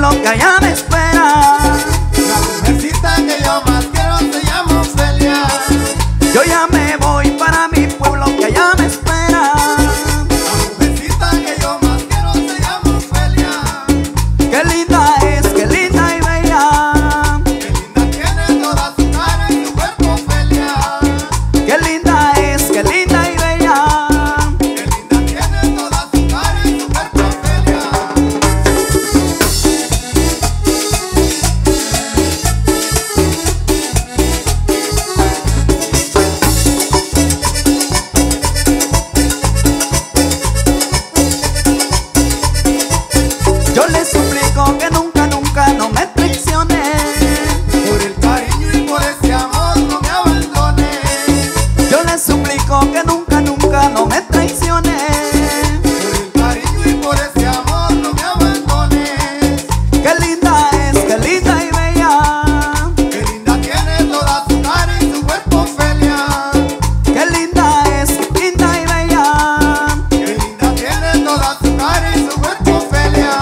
pueblo que allá me espera. La mujercita que yo más quiero se llama Ofelia. Yo ya me voy para mi pueblo que allá me espera. La mujercita que yo más quiero se llama Ofelia. Qué linda es, qué linda y bella. Qué linda tiene toda su cara y su cuerpo, Ofelia. Qué linda es, qué linda y bella. Qué linda tiene toda su cara y su cuerpo, Ofelia. Yo le suplico que nunca, nunca no me traicione. Por el cariño y por ese amor no me abandones. Yo le suplico que nunca, nunca no me traicione. Por el cariño y por ese amor no me abandones. Qué linda es, qué linda y bella. Qué linda tiene toda su cara y su cuerpo, Ofelia. Qué linda es, qué linda y bella. Qué linda tiene toda su cara y su cuerpo, Ofelia.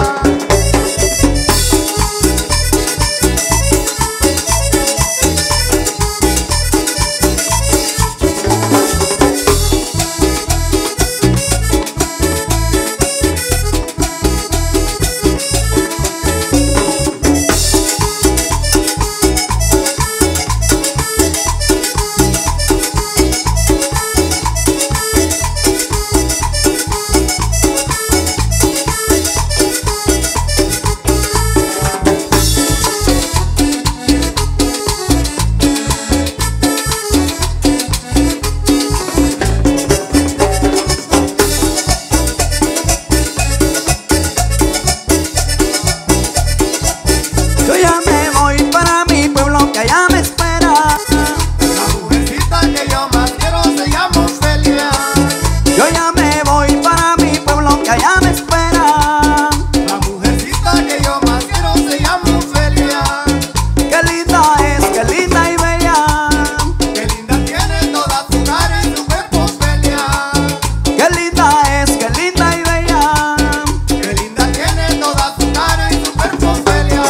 Yo ya me voy para mi pueblo que allá me espera. La mujercita que yo más quiero se llama Ofelia. Yo ya me voy para mi pueblo que allá me espera. La mujercita que yo más quiero se llama Ofelia. Qué linda es, qué linda y bella. Qué linda tiene toda su cara y su cuerpo, Ofelia. Qué linda es, qué linda y bella. Qué linda tiene toda su cara y su cuerpo, Ofelia.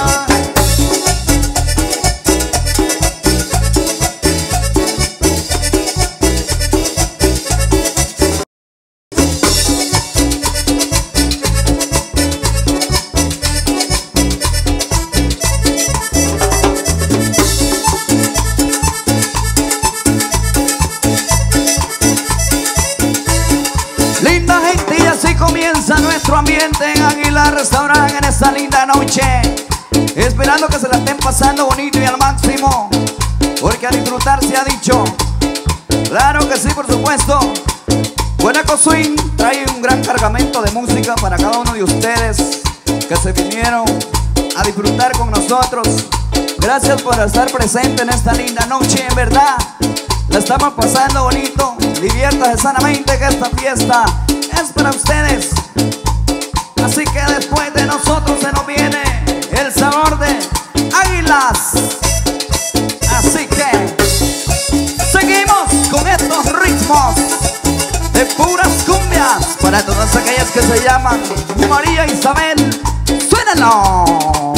Linda gente, y así comienza nuestro ambiente en Águila Restaurant en esta linda noche. Esperando que se la estén pasando bonito y al máximo, porque a disfrutar se ha dicho. Claro que sí, por supuesto. Guanaco Swing trae un gran cargamento de música para cada uno de ustedes que se vinieron a disfrutar con nosotros. Gracias por estar presente en esta linda noche, en verdad. La estamos pasando bonito. Diviértase sanamente, que esta fiesta es para ustedes. Así que después de nosotros se nos viene el sabor de Águilas. Así que seguimos con estos ritmos de puras cumbias para todas aquellas que se llaman María Isabel. ¡Suénalo!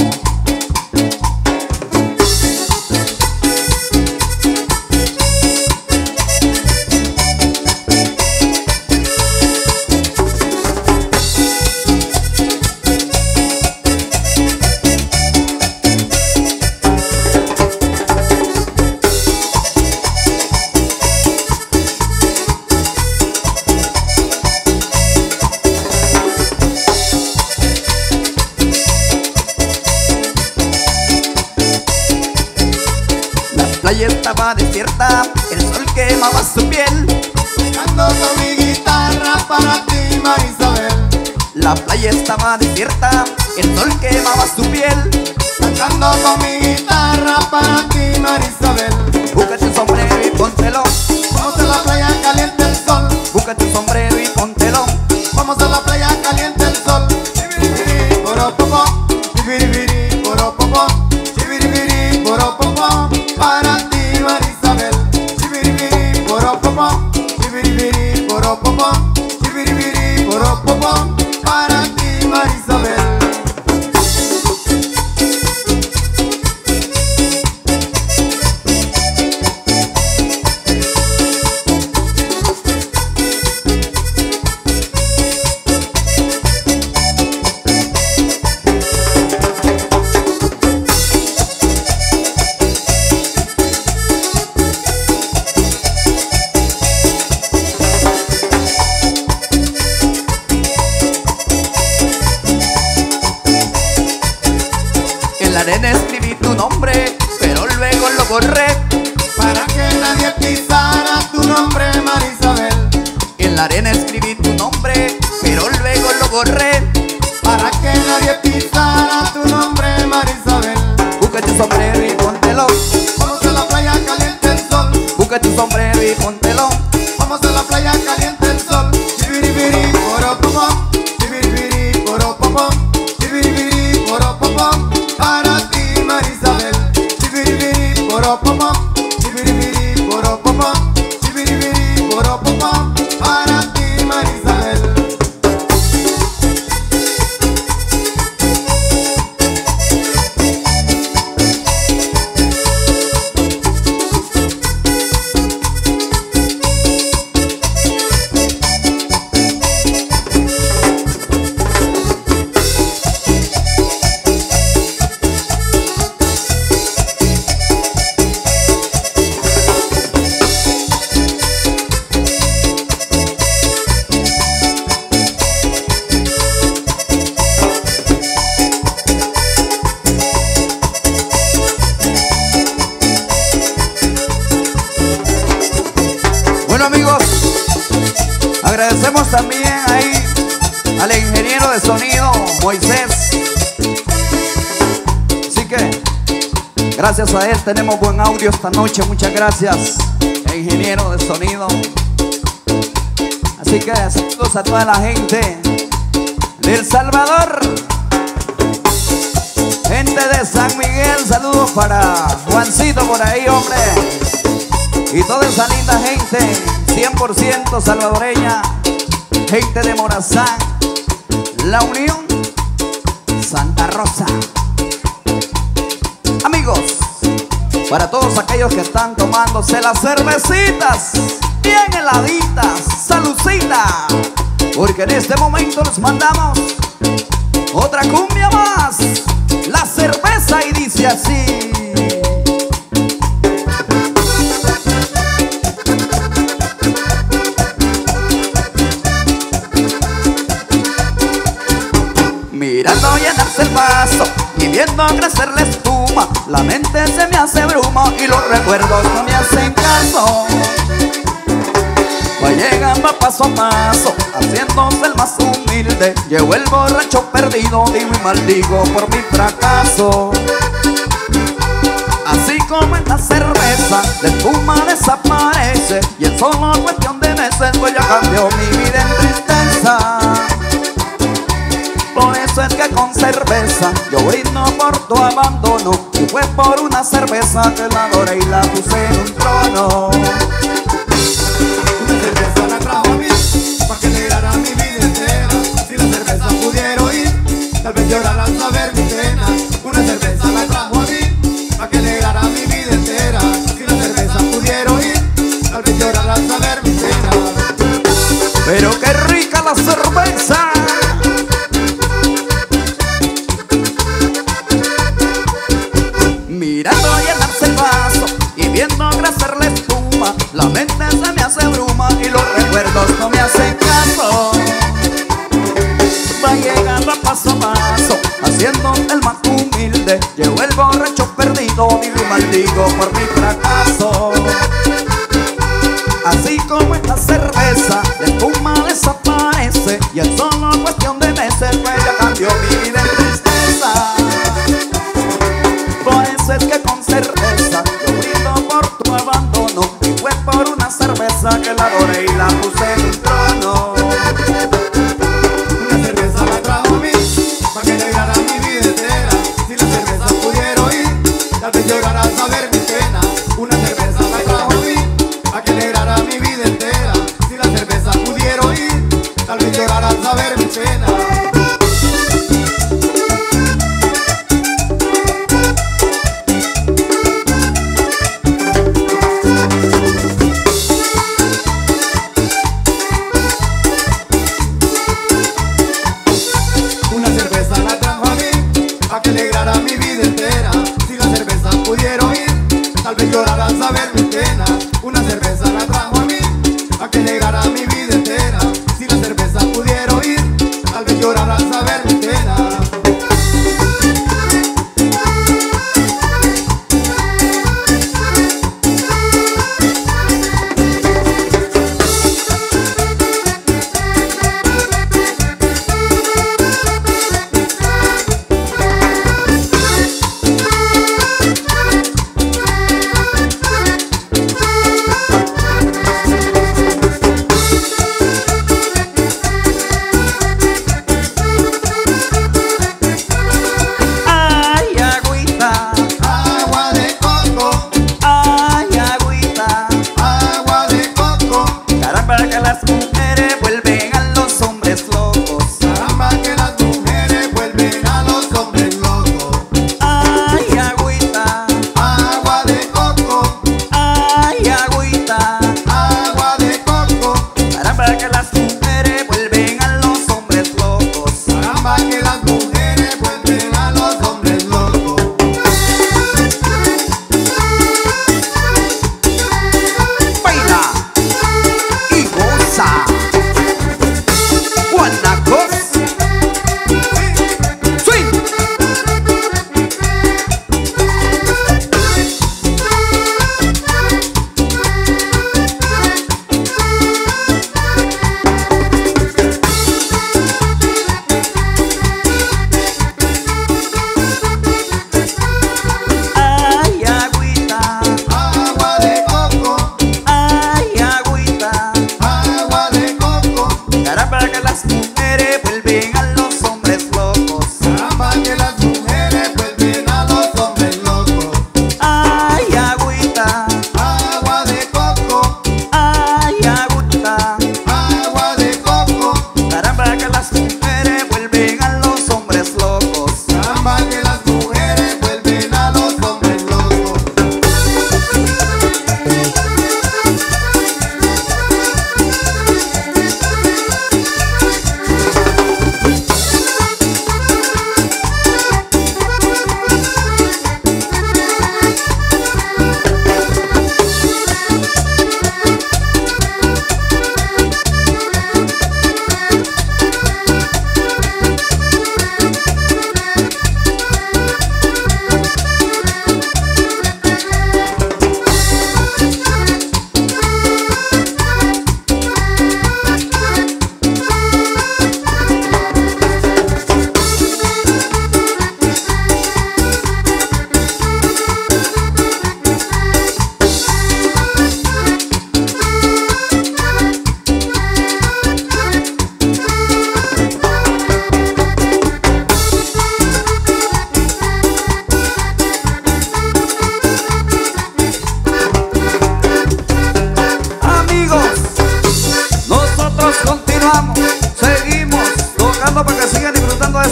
La playa estaba desierta, el sol quemaba su piel. Tocando con mi guitarra para ti, Marisabel. La playa estaba desierta, el sol quemaba su piel. Cantando con mi guitarra para ti, Marisabel. Búscate un sombrero y póntelo. Vamos a la playa, caliente el sol. Búscate un sombrero y póntelo. Vamos a la playa, caliente el sol. Chibiribiri, poropopó. Chibiribiri, poropopó. Chibiribiri, poropopó. Para ti, Marisabel. Chibiribiri, poropopó. Chibiribiri, poropopó. Chibiribiri, poropopó. Para ti, Marisabel. arena escribí tu nombre, pero luego lo borré para que nadie pisara tu nombre, Marisabel. En la arena escribí tu nombre, pero luego lo borré para que nadie pisara tu nombre, Marisabel. Busca tu sombrero y póntelo, Vamos a la playa, caliente el sol. busca tu sombrero y póntelo. Vamos a la playa, caliente el sol. Chibiribiri, poropopom. Chibiribiri, poropopom. Chibiribiri, poropopom. Para ti, Marisabel. Chibiribiri, poropopom. Chibiribiri, poropopom. Chibiribiri, poropopom. Para ti, Marisabel. Bueno amigos, agradecemos también ahí al ingeniero de sonido, Moisés. Así que gracias a él tenemos buen audio esta noche. Muchas gracias, ingeniero de sonido. Así que saludos a toda la gente de El Salvador, gente de San Miguel. Saludos para Juancito por ahí, hombre. Y toda esa linda gente 100% salvadoreña, gente de Morazán, La Unión, Santa Rosa. Amigos, para todos aquellos que están tomándose las cervecitas bien heladitas, saludcita, porque en este momento les mandamos otra cumbia más, la cerveza, y dice así. Mirando llenarse el vaso y viendo crecer la espuma, la mente se me hace bruma y los recuerdos no me hacen caso. Va llegando paso a paso, haciéndose el más humilde. Llegó el borracho perdido, digo y maldigo por mi fracaso. Así como en la cerveza, la espuma desaparece, y en solo cuestión de meses pues ya cambió mi vida en tristeza. Por eso es que con cerveza yo brindo por tu abandono, y fue por una cerveza que la adoré y la puse en un trono. Una cerveza la trajo a mí, pa' que alegrara mi vida entera. Si la cerveza pudiera oír, tal vez llorara al saber mi pena. Una cerveza la trajo a mí, pa' que alegrara mi vida entera. Si la cerveza pudiera oír, tal vez llorara al saber mi pena. Pero qué rica la cerveza. Mirando llenarse el vaso y viendo crecer la espuma, la mente se me hace bruma y los recuerdos no me hacen caso. Va llegando a paso, haciendo el más humilde. Llegó el borracho perdido, digo y maldigo por mi fracaso. Así como en la cerveza, la espuma desaparece, y en solo cuestión de meses pues ya cambió mi vida en tristeza. Por eso es que con cerveza yo brindo por tu abandono, y fue por una cerveza que la adoré y la puse en un trono. Una cerveza la trajo a mí, pa' que alegrara mi vida entera. Si la cerveza pudiera oír, tal vez llorara al saber mi pena. Una cerveza la trajo a mí, pa' que alegrara mi vida entera. Si la cerveza pudiera oír, tal vez llorara al saber mi pena. Una cerveza la trajo a mí, pa' que alegrara mi vida entera. Si la cerveza pudiera oír, tal vez llorara al saber mi pena. Una cerveza la trajo a mí, pa' que alegrara mi vida entera. Si la cerveza pudiera oír, tal vez llorara al saber mi pena.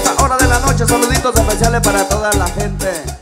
esta hora de la noche, saluditos especiales para toda la gente.